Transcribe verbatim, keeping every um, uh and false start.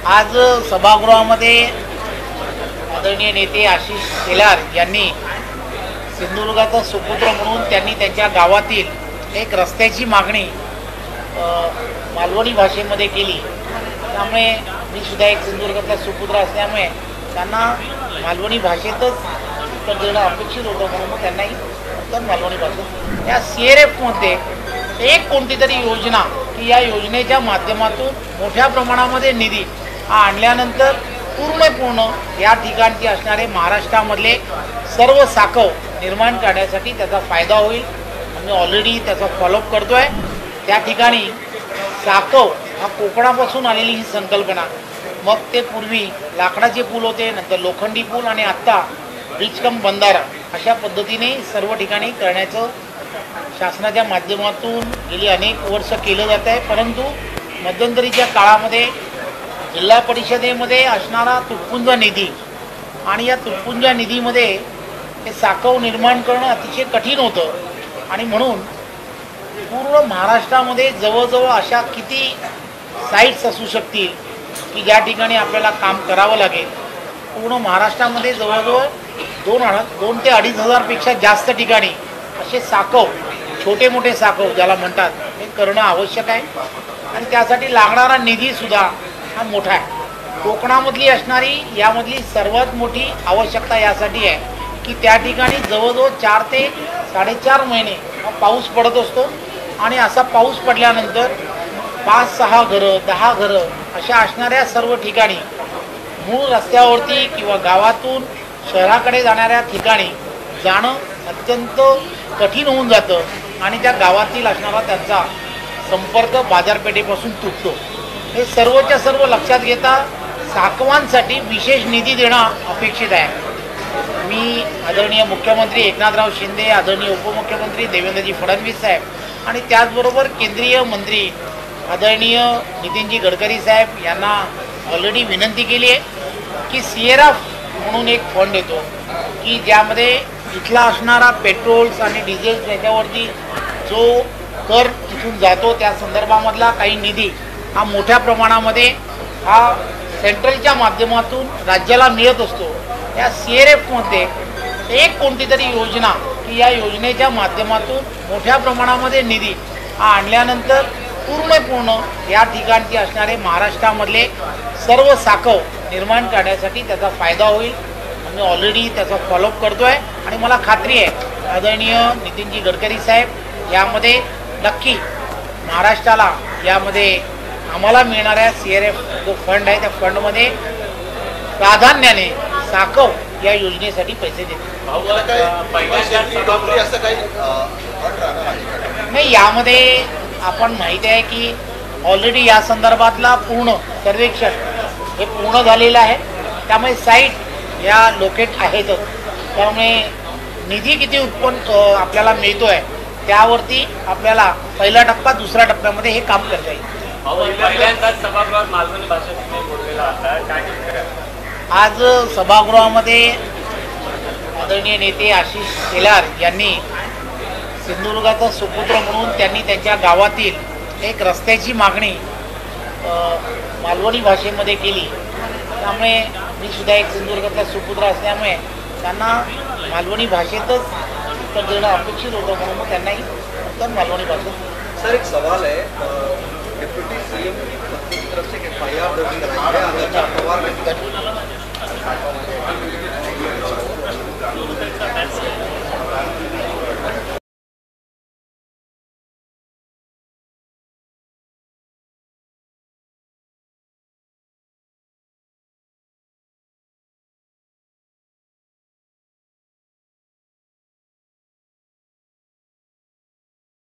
आज सभागृहामध्ये आदरणीय नेते आशिष शेलार यांनी सिंधुदुर्गाचा सुपुत्र म्हणून त्यांनी त्यांच्या गावातील एक रस्त्याची मागणी मालवणी भाषेमध्ये केली। त्यामुळे मी सुद्धा एक सिंधुदुर्गाचा सुपुत्र असल्यामुळे त्यांना मालवणी भाषेतच उत्तर देणं अपेक्षित होतं, म्हणून त्यांनाही उत्तर मालवणी भाषेत या सी आर एफमध्ये एक कोणती तरी योजना की या योजनेच्या माध्यमातून मोठ्या प्रमाणामध्ये निधी हा आणल्यानंतर पूर्ण पूर्ण या ठिकाणचे असणारे महाराष्ट्रामधले सर्व साखव निर्माण करण्यासाठी त्याचा फायदा होईल। आम्ही ऑलरेडी त्याचा फॉलोअप करतो आहे। त्या ठिकाणी साखव हा कोकणापासून आलेली ही संकल्पना, मग ते पूर्वी लाकडाचे पूल होते, नंतर लोखंडी पूल आणि आत्ता ब्रिज कम बंधारा अशा पद्धतीने सर्व ठिकाणी करण्याचं शासनाच्या माध्यमातून गेली अनेक वर्ष केलं जात आहे। परंतु मध्यंतरीच्या काळामध्ये जिल्हा परिषदेमध्ये असणारा तुटपुंज निधी आणि या तुटपुंज निधीमध्ये हे साखव निर्माण करणं अतिशय कठीण होतं आणि म्हणून पूर्ण महाराष्ट्रामध्ये जवळजवळ अशा किती साईट्स असू शकतील की ज्या ठिकाणी आपल्याला काम करावं लागेल। पूर्ण महाराष्ट्रामध्ये जवळजवळ दोन दोन ते अडीच हजारपेक्षा जास्त ठिकाणी असे साखव छोटे मोठे साखव ज्याला म्हणतात हे करणं आवश्यक आहे आणि त्यासाठी लागणारा निधीसुद्धा हा मोठा आहे। कोकणामधली असणारी यामधली सर्वात मोठी आवश्यकता यासाठी आहे की त्या ठिकाणी जवळजवळ चार ते साडेचार महिने हा पाऊस पडत असतो आणि असा पाऊस पडल्यानंतर पाच सहा घरं दहा घरं अशा असणाऱ्या सर्व ठिकाणी मूळ रस्त्यावरती किंवा गावातून शहराकडे जाणाऱ्या ठिकाणी जाणं अत्यंत कठीण होऊन जातं आणि त्या गावातील असणारा त्यांचा संपर्क बाजारपेठेपासून तुटतो। हे सर्वच्या सर्व लक्षात घेता साखवांसाठी विशेष निधी देणं अपेक्षित आहे। मी आदरणीय मुख्यमंत्री एकनाथराव शिंदे, आदरणीय उपमुख्यमंत्री देवेंद्रजी फडणवीस साहेब आणि त्याचबरोबर केंद्रीय मंत्री आदरणीय नितीनजी गडकरी साहेब यांना ऑलरेडी विनंती केली आहे की सी आर एफ म्हणून एक फंड येतो की ज्यामध्ये इथला असणारा पेट्रोल्स आणि डिझेल्स याच्यावरती जो कर इथून जातो त्या संदर्भामधला काही निधी हा मोठ्या प्रमाणामध्ये हा सेंट्रलच्या माध्यमातून राज्याला मिळत असतो। या सी आर एफमध्ये एक कोणती तरी योजना की या योजनेच्या माध्यमातून मोठ्या प्रमाणामध्ये निधी हा आणल्यानंतर पूर्ण पूर्ण या ठिकाणचे असणारे महाराष्ट्रामधले सर्व साखव निर्माण करण्यासाठी त्याचा फायदा होईल। आम्ही ऑलरेडी त्याचा फॉलोअप करतो आहे आणि मला खात्री आहे आदरणीय नितीनजी गडकरी साहेब यामध्ये नक्की महाराष्ट्राला यामध्ये आम्हाला मिळणाऱ्या सी आर एफ जो फंड आहे त्या फंडमध्ये प्राधान्याने साखव या योजनेसाठी पैसे देतील। नाही, यामध्ये आपण माहिती आहे की ऑलरेडी या संदर्भातला पूर्ण सर्वेक्षण हे पूर्ण झालेलं आहे, त्यामुळे साईट या लोकेट आहेतच। त्यामुळे निधी किती उत्पन्न आपल्याला मिळतो आहे त्यावरती आपल्याला पहिला टप्पा दुसऱ्या टप्प्यामध्ये हे काम करता येईल। आज सभागृहामध्ये आदरणीय नेते आशिष शेलार यांनी सिंधुदुर्गाचा सुपुत्र म्हणून त्यांनी त्यांच्या गावातील एक रस्त्याची मागणी मालवणी भाषेमध्ये केली। त्यामुळे मी सुद्धा एक सिंधुदुर्गाचा सुपुत्र असल्यामुळे त्यांना मालवणी भाषेतच उत्तर देणं अपेक्षित होतं, म्हणून त्यांनाही उत्तर मालवणी भाषेत। सर, एक सवाल है, डिप्टी सीएम की तरफ से एफ आई आर दर्ज कराई है।